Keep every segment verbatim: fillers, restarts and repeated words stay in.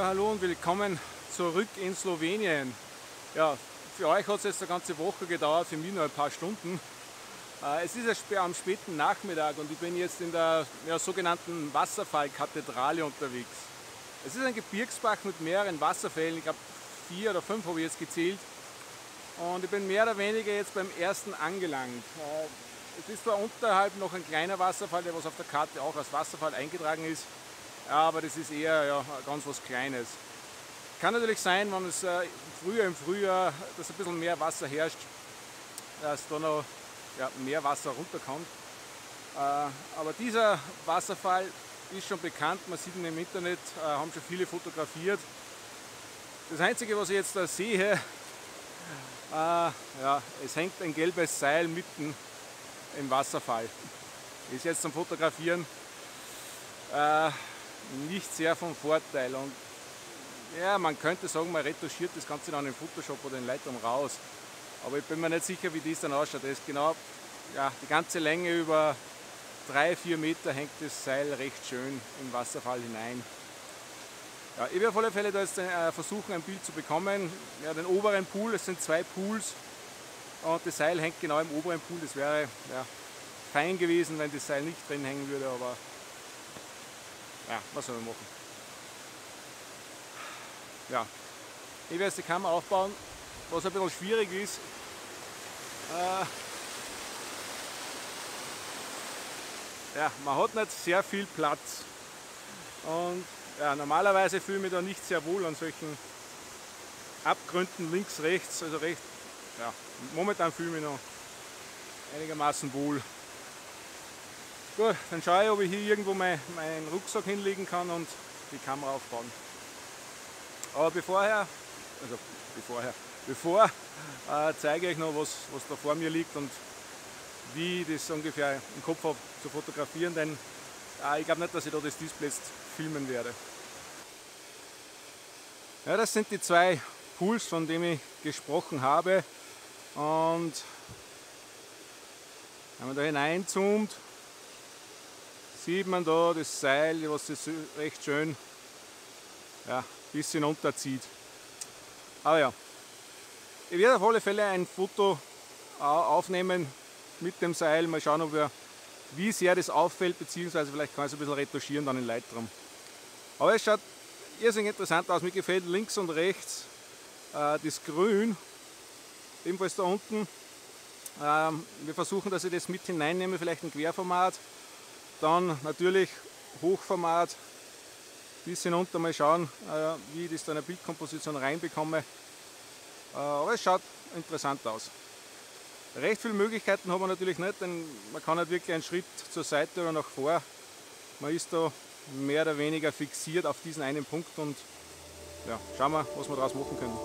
hallo und willkommen zurück in Slowenien. Ja, für euch hat es jetzt eine ganze Woche gedauert, für mich nur ein paar Stunden. Äh, es ist am späten Nachmittag und ich bin jetzt in der ja, sogenannten Wasserfallkathedrale unterwegs. Es ist ein Gebirgsbach mit mehreren Wasserfällen, ich glaube vier oder fünf habe ich jetzt gezählt. Und ich bin mehr oder weniger jetzt beim ersten angelangt. Äh, es ist zwar unterhalb noch ein kleiner Wasserfall, der was auf der Karte auch als Wasserfall eingetragen ist. Ja, aber das ist eher ja, ganz was Kleines. Kann natürlich sein, wenn es äh, früher im Frühjahr, dass ein bisschen mehr Wasser herrscht, dass da noch ja, mehr Wasser runterkommt. Äh, aber dieser Wasserfall ist schon bekannt, man sieht ihn im Internet, äh, haben schon viele fotografiert. Das Einzige, was ich jetzt da sehe, äh, ja, es hängt ein gelbes Seil mitten im Wasserfall. Ist jetzt zum Fotografieren äh, nicht sehr von Vorteil und ja, man könnte sagen, man retuschiert das Ganze dann in Photoshop oder in Lightroom raus, aber ich bin mir nicht sicher, wie das dann ausschaut. Das ist genau ja, die ganze Länge über drei, vier Meter hängt das Seil recht schön im Wasserfall hinein. Ja, ich werde auf alle Fälle da jetzt äh, versuchen, ein Bild zu bekommen. Ja, den oberen Pool, es sind zwei Pools und das Seil hängt genau im oberen Pool. Das wäre ja, fein gewesen, wenn das Seil nicht drin hängen würde, aber ja, was soll man machen? Ja, ich werde jetzt die Kamera aufbauen, was ein bisschen schwierig ist. Äh, ja, man hat nicht sehr viel Platz und ja, normalerweise fühle ich mich da nicht sehr wohl an solchen Abgründen links, rechts, also recht. Ja, momentan fühle ich mich noch einigermaßen wohl. Gut, dann schaue ich, ob ich hier irgendwo mein, meinen Rucksack hinlegen kann und die Kamera aufbauen. Aber bevorher, also bevorher, bevor äh, zeige ich euch noch, was, was da vor mir liegt und wie ich das ungefähr im Kopf habe zu fotografieren, denn äh, ich glaube nicht, dass ich da das Display jetzt filmen werde. Ja, das sind die zwei Pools, von denen ich gesprochen habe, und wenn man da hineinzoomt, sieht man da das Seil, was das recht schön ja, ein bisschen runterzieht. Aber ja, ich werde auf alle Fälle ein Foto aufnehmen mit dem Seil, mal schauen, ob wir, wie sehr das auffällt, beziehungsweise vielleicht kann ich es ein bisschen retuschieren dann in Lightroom. Aber es schaut irrsinnig interessant aus, mir gefällt links und rechts äh, das Grün, ebenfalls da unten. Ähm, wir versuchen, dass ich das mit hineinnehme, vielleicht ein Querformat. Dann natürlich Hochformat, bisschen unter, mal schauen, äh, wie ich das da in eine Bildkomposition reinbekomme. Äh, aber es schaut interessant aus. Recht viele Möglichkeiten haben wir natürlich nicht, denn man kann nicht wirklich einen Schritt zur Seite oder nach vor. Man ist da mehr oder weniger fixiert auf diesen einen Punkt und ja, schauen wir, was wir daraus machen können.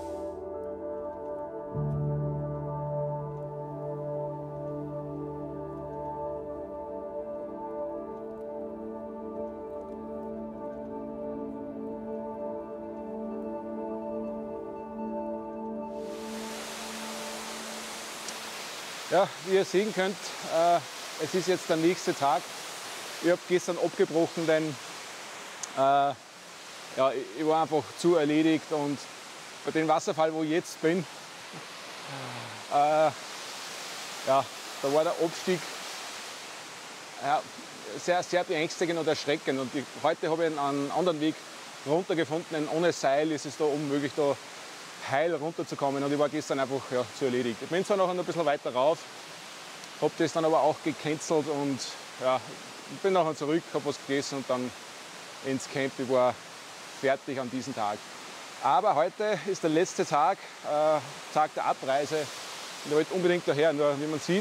Ja, wie ihr sehen könnt, äh, es ist jetzt der nächste Tag. Ich habe gestern abgebrochen, denn äh, ja, ich war einfach zu erledigt, und bei dem Wasserfall, wo ich jetzt bin, äh, ja, da war der Abstieg ja, sehr, sehr beängstigend und erschreckend. Und ich, heute habe ich einen anderen Weg runtergefunden, denn ohne Seil ist es da unmöglich, da heil runterzukommen, und ich war gestern einfach ja, zu erledigt. Ich bin zwar noch ein bisschen weiter rauf, habe das dann aber auch gecancelt und ja, ich bin nachher zurück, habe was gegessen und dann ins Camp. Ich war fertig an diesem Tag. Aber heute ist der letzte Tag, äh, Tag der Abreise, und ich wollte unbedingt daher, nur wie man sieht,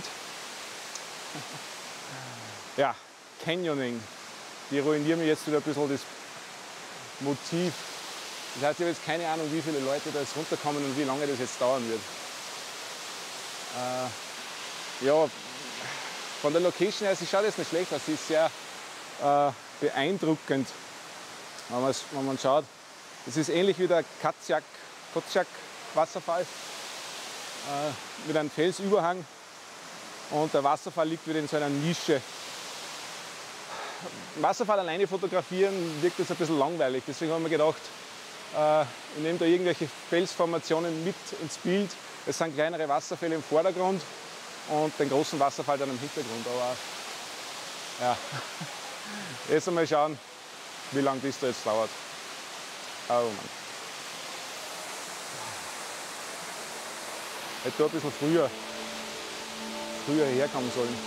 ja, Canyoning, die ruinieren mir jetzt wieder ein bisschen das Motiv. Das heißt, ich habe jetzt keine Ahnung, wie viele Leute da jetzt runterkommen und wie lange das jetzt dauern wird. Äh, ja, von der Location her, sie schaut jetzt nicht schlecht aus, sie ist sehr äh, beeindruckend, wenn man, wenn man schaut. Das ist ähnlich wie der Katsiak, Katsiak Wasserfall äh, mit einem Felsüberhang, und der Wasserfall liegt wieder in so einer Nische. Wasserfall alleine fotografieren wirkt jetzt ein bisschen langweilig, deswegen haben wir gedacht, Äh, ich nehme da irgendwelche Felsformationen mit ins Bild. Es sind kleinere Wasserfälle im Vordergrund und den großen Wasserfall dann im Hintergrund. Aber ja, jetzt einmal schauen, wie lange das da jetzt dauert. Oh Mann. Ich hätte da ein bisschen früher, früher herkommen sollen.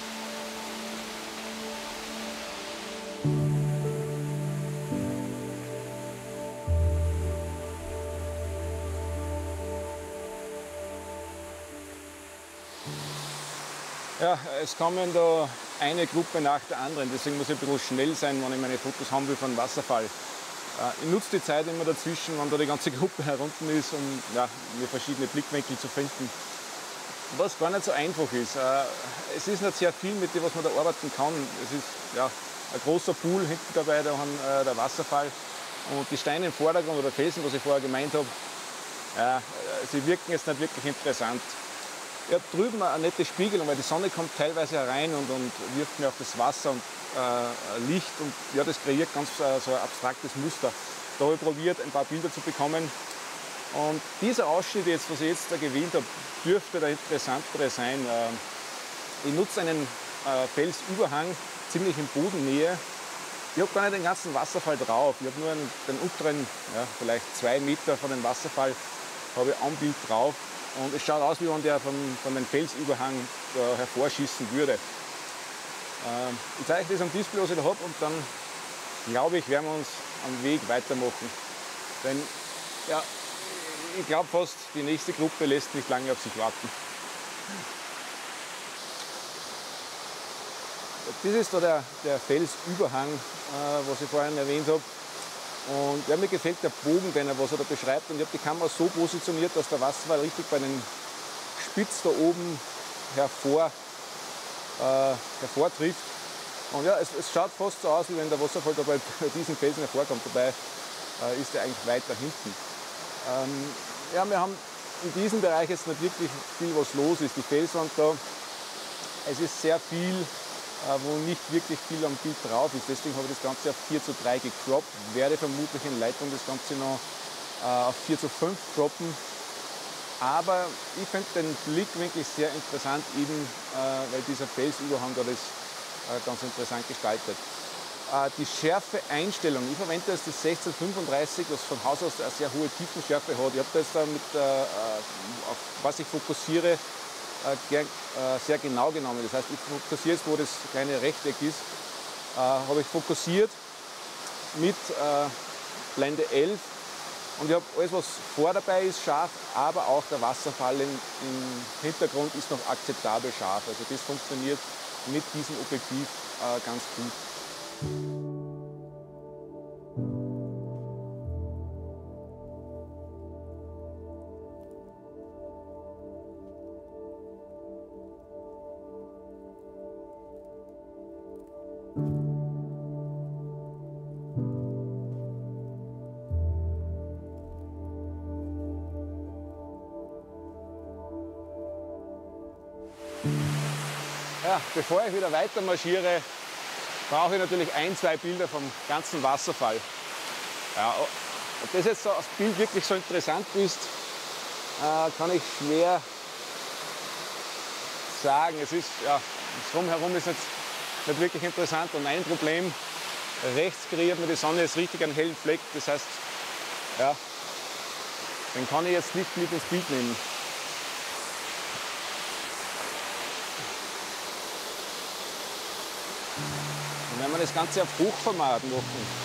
Ja, es kommen da eine Gruppe nach der anderen, deswegen muss ich ein bisschen schnell sein, wenn ich meine Fotos haben will von Wasserfall. Ich nutze die Zeit immer dazwischen, wenn da die ganze Gruppe herunten ist, um ja, mir verschiedene Blickwinkel zu finden. Was gar nicht so einfach ist. Es ist nicht sehr viel, mit dem was man da arbeiten kann. Es ist ja, ein großer Pool hinten dabei, da haben, äh, der Wasserfall. Und die Steine im Vordergrund oder Felsen, was ich vorher gemeint habe, ja, sie wirken jetzt nicht wirklich interessant. Ich habe drüben eine nette Spiegelung, weil die Sonne kommt teilweise herein und, und wirft mir auf das Wasser und äh, Licht. Und ja, das kreiert ganz äh, so ein abstraktes Muster. Da habe ich probiert, ein paar Bilder zu bekommen. Und dieser Ausschnitt, jetzt, was ich jetzt da gewählt habe, dürfte der interessantere sein. Ich nutze einen Felsüberhang ziemlich in Bodennähe. Ich habe gar nicht den ganzen Wasserfall drauf. Ich habe nur einen, den unteren, ja, vielleicht zwei Meter von dem Wasserfall habe ich am Bild drauf. Und es schaut aus, wie wenn der von, von dem Felsüberhang da hervorschießen würde. Ich zeige das am Display, was ich da habe, und dann glaube ich, werden wir uns am Weg weitermachen. Denn ja, ich glaube fast, die nächste Gruppe lässt nicht lange auf sich warten. Das ist da der, der Felsüberhang, äh, was ich vorhin erwähnt habe. Und ja, mir gefällt der Bogen, den er, was er da beschreibt. Und ich habe die Kamera so positioniert, dass der Wasserfall richtig bei den Spitz da oben hervor, äh, hervortrifft. Und ja, es, es schaut fast so aus, wie wenn der Wasserfall da bei diesen Felsen hervorkommt. Dabei äh, ist er eigentlich weiter hinten. Ähm, ja, wir haben in diesem Bereich jetzt nicht wirklich viel, was los ist. Die Felswand da, es ist sehr viel, äh, wo nicht wirklich viel am Bild drauf ist. Deswegen habe ich das Ganze auf vier zu drei gecroppt. Werde vermutlich in Lightroom das Ganze noch äh, auf vier zu fünf croppen. Aber ich finde den Blickwinkel sehr interessant, eben äh, weil dieser Felsüberhang da das äh, ganz interessant gestaltet. Die Schärfe-Einstellung, ich verwende jetzt das sechzehn fünfunddreißig, das von Haus aus eine sehr hohe Tiefenschärfe hat. Ich habe das da mit, äh, auf was ich fokussiere, äh, gern, äh, sehr genau genommen. Das heißt, ich fokussiere jetzt, wo das kleine Rechteck ist, äh, habe ich fokussiert mit äh, Blende elf. Und ich habe alles, was vor dabei ist, scharf, aber auch der Wasserfall im, im Hintergrund ist noch akzeptabel scharf. Also das funktioniert mit diesem Objektiv äh, ganz gut. Ja, bevor ich wieder weiter marschiere, brauche ich natürlich ein, zwei Bilder vom ganzen Wasserfall. Ja, ob das jetzt so als Bild wirklich so interessant ist, äh, kann ich schwer sagen. Es ist, ja, das Drumherum ist jetzt nicht wirklich interessant. Und ein Problem, rechts kreiert mir die Sonne jetzt richtig einen hellen Fleck. Das heißt, ja, den kann ich jetzt nicht mit ins Bild nehmen. Und wenn wir das Ganze auf Hochformat machen,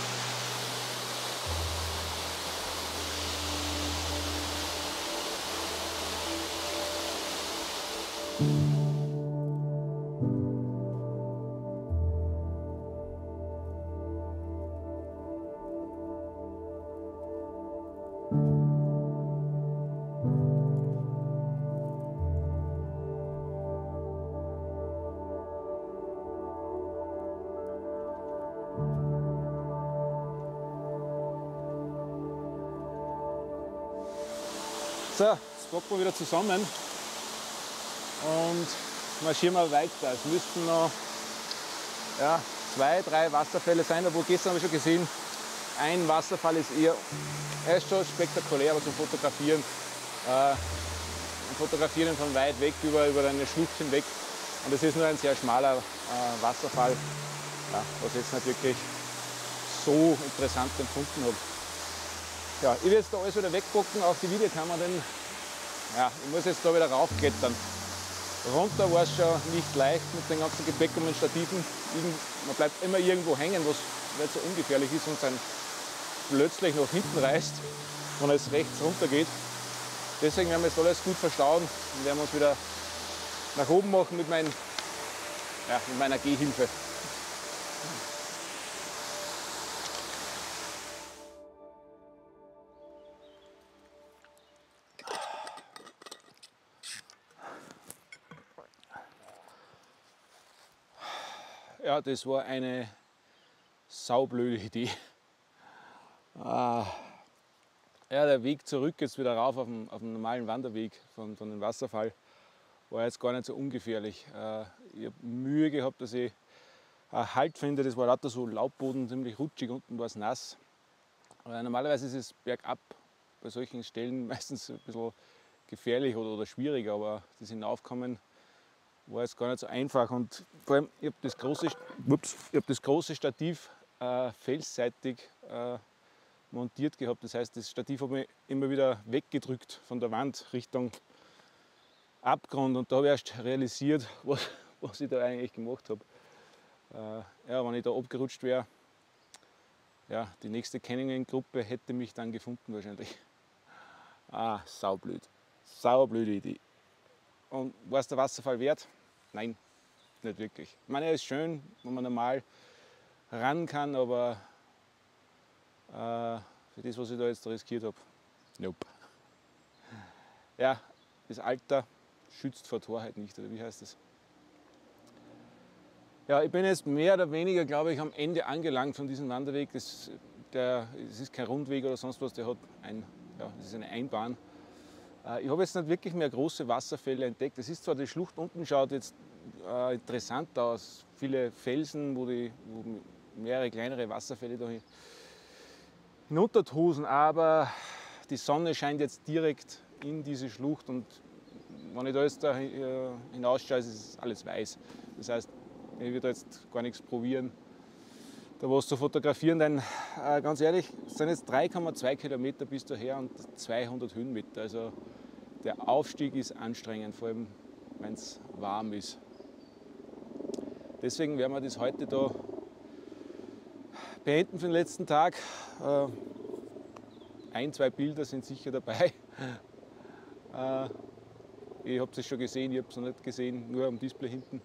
so, jetzt packen wir wieder zusammen und marschieren wir weiter. Es müssten noch ja, zwei, drei Wasserfälle sein, obwohl gestern habe ich schon gesehen, ein Wasserfall ist eher, er ist schon spektakulär, aber zum Fotografieren, äh, Fotografieren von weit weg über, über eine Schlucht hinweg. Und das ist nur ein sehr schmaler äh, Wasserfall, ja, was ich jetzt nicht wirklich so interessant empfunden habe. Ja, ich will jetzt da alles wieder wegbocken auf die Videokamera, denn ja, ich muss jetzt da wieder raufklettern. Runter war es schon nicht leicht mit den ganzen Gepäck und den Stativen. Man bleibt immer irgendwo hängen, was nicht so ungefährlich ist und dann plötzlich nach hinten reißt, wenn es rechts runter geht. Deswegen werden wir jetzt alles gut verstauen und werden uns wieder nach oben machen mit, mein, ja, mit meiner Gehhilfe. Ja, das war eine saublöde Idee. Ah. Ja, der Weg zurück jetzt wieder rauf auf den, auf den normalen Wanderweg von, von dem Wasserfall war jetzt gar nicht so ungefährlich. Äh, ich habe Mühe gehabt, dass ich einen Halt finde. Das war lauter so Laubboden, ziemlich rutschig, unten war es nass. Äh, normalerweise ist es bergab bei solchen Stellen meistens ein bisschen gefährlich oder, oder schwierig, aber das Hinaufkommen war jetzt gar nicht so einfach. Und vor allem, ich habe das große, ups, ich hab das große Stativ äh, felsseitig äh, montiert gehabt. Das heißt, das Stativ habe ich immer wieder weggedrückt von der Wand Richtung Abgrund. Und da habe ich erst realisiert, was, was ich da eigentlich gemacht habe. Äh, ja, wenn ich da abgerutscht wäre, ja, die nächste Canyoning-Gruppe hätte mich dann gefunden wahrscheinlich. Ah, saublöd. Saublöde Idee. Und war es der Wasserfall wert? Nein, nicht wirklich. Ich meine, er ist schön, wenn man normal ran kann, aber äh, für das, was ich da jetzt riskiert habe, nope. Ja, das Alter schützt vor Torheit nicht, oder wie heißt das? Ja, ich bin jetzt mehr oder weniger, glaube ich, am Ende angelangt von diesem Wanderweg. Das, der, es ist kein Rundweg oder sonst was, der hat ein, ja, das ist eine Einbahn. Ich habe jetzt nicht wirklich mehr große Wasserfälle entdeckt. Es ist zwar, die Schlucht unten schaut jetzt äh, interessant aus, viele Felsen, wo, die, wo mehrere kleinere Wasserfälle da hinuntertosen, aber die Sonne scheint jetzt direkt in diese Schlucht und wenn ich da jetzt da äh, hinausschaue, ist es alles weiß. Das heißt, ich werde jetzt gar nichts probieren, da was zu fotografieren, denn äh, ganz ehrlich, es sind jetzt drei Komma zwei Kilometer bis daher und zweihundert Höhenmeter. Also der Aufstieg ist anstrengend, vor allem wenn es warm ist. Deswegen werden wir das heute da beenden für den letzten Tag. Äh, ein, zwei Bilder sind sicher dabei. Äh, ihr habt es schon gesehen, ich habe es noch nicht gesehen, nur am Display hinten.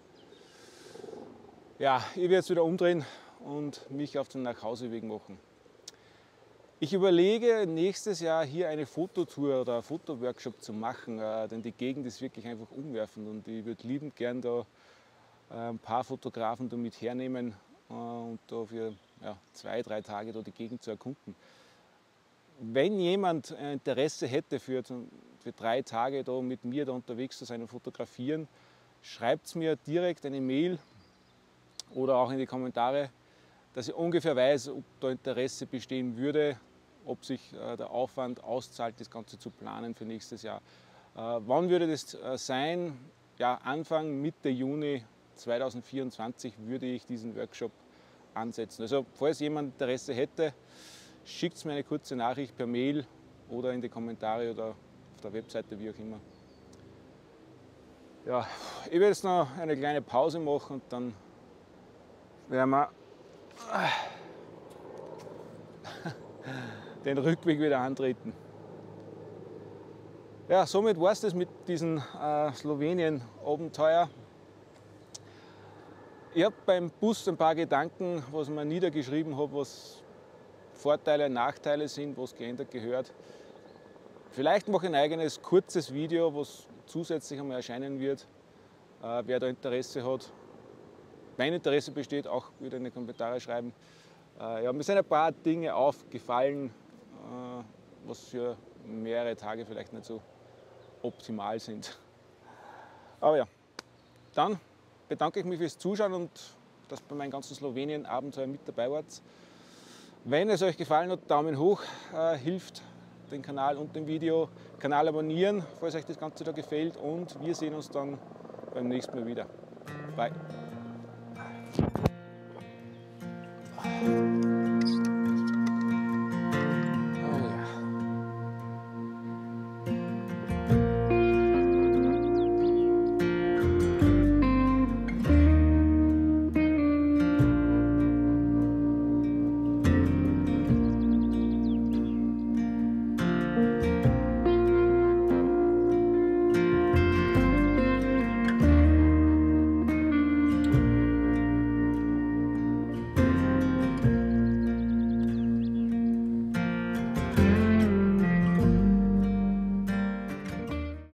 Ja, ich werde jetzt wieder umdrehen und mich auf den Nachhauseweg machen. Ich überlege, nächstes Jahr hier eine Fototour oder einen Fotoworkshop zu machen, äh, denn die Gegend ist wirklich einfach umwerfend und ich würde liebend gern da äh, ein paar Fotografen da mit hernehmen äh, und da für ja, zwei, drei Tage da die Gegend zu erkunden. Wenn jemand Interesse hätte, für, für drei Tage da mit mir da unterwegs zu sein und fotografieren, schreibt es mir direkt eine Mail oder auch in die Kommentare, dass ich ungefähr weiß, ob da Interesse bestehen würde, ob sich äh, der Aufwand auszahlt, das Ganze zu planen für nächstes Jahr. Äh, wann würde das äh, sein? Ja, Anfang, Mitte Juni zweitausendvierundzwanzig würde ich diesen Workshop ansetzen. Also falls jemand Interesse hätte, schickt mir eine kurze Nachricht per Mail oder in die Kommentare oder auf der Webseite, wie auch immer. Ja, ich werde jetzt noch eine kleine Pause machen und dann werden wir den Rückweg wieder antreten. Ja, somit war es das mit diesem äh, Slowenien-Abenteuer. Ich habe beim Bus ein paar Gedanken, was ich mir niedergeschrieben habe, was Vorteile und Nachteile sind, was geändert gehört. Vielleicht mache ich ein eigenes kurzes Video, was zusätzlich einmal erscheinen wird, äh, wer da Interesse hat. Wenn Interesse besteht, auch wieder in die Kommentare schreiben. Äh, ja, mir sind ein paar Dinge aufgefallen, äh, was für mehrere Tage vielleicht nicht so optimal sind. Aber ja, dann bedanke ich mich fürs Zuschauen und dass bei meinem ganzen Slowenien-Abenteuer mit dabei wart. Wenn es euch gefallen hat, Daumen hoch äh, hilft den Kanal und dem Video. Kanal abonnieren, falls euch das Ganze da gefällt, und wir sehen uns dann beim nächsten Mal wieder. Bye.